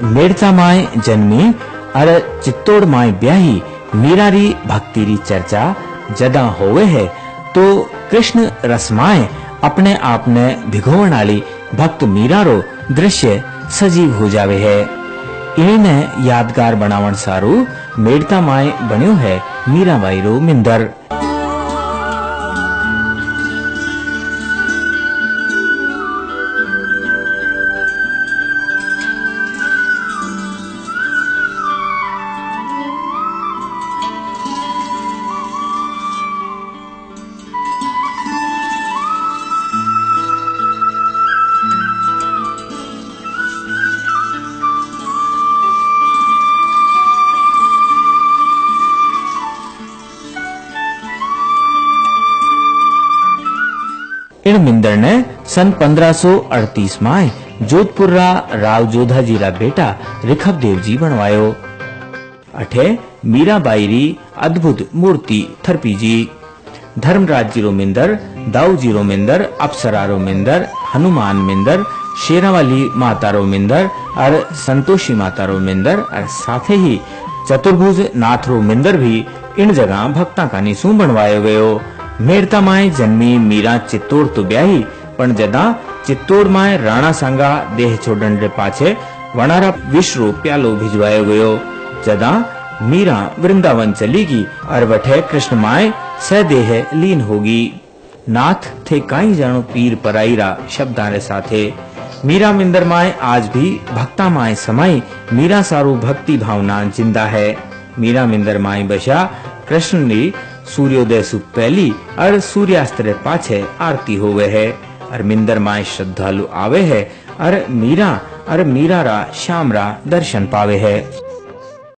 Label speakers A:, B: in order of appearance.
A: Merta my जन्मी और Chittor my ब्याही मीरा री भक्ति री चर्चा जदा होवे है तो कृष्ण रसमाए अपने आप ने भिगोवन वाली भक्त मीरा रो दृश्य सजीव हो जावे है। इन्हीं ने यादगार बनावन सारू मेड़ता माय बन्यो है मीराबाई रो मिंदर। इन मिंदर ने सन 1538 में जोधपुर रा राव जोधा जी रा बेटा रिखब देव जी बनवायो। अठे मीराबाई री अद्भुत मूर्ति थरपी जी। धर्मराज जी रो मिंदर, दाऊ जी रो मिंदर, अप्सरा रो मिंदर, हनुमान मिंदर, शेरावाली माता रो मिंदर और संतोषी माता रो मिंदर और साथे ही चतुर्भुज नाथ रो मिंदर भी इन जगह भक्ता का निसू बनवायो गयो। मेड़ता माय जन्मी मीरा चित्तौड़ तो ब्याही पण जदा चित्तौड़ माय राणा सांगा देह छोड़न रे पाछे वणारा विष रो प्यालो भिजवायो गयो। जदा मीरा वृंदावन चली गई और वठे कृष्ण माय सदेह लीन होगी। नाथ थे काई जानो पीर पराईरा शब्दां रे साथे मीरा मिंदर माय आज भी भक्ता माय समाई मीरा सारू भक्ति भावना जिंदा है। मीरा मिंदर माय बशा कृष्ण री सूर्योदय सु पहली और सूर्यास्त रे पाछे आरती होवे है और मिंदर माय श्रद्धालु आवे है और मीरा रा शाम रा दर्शन पावे है।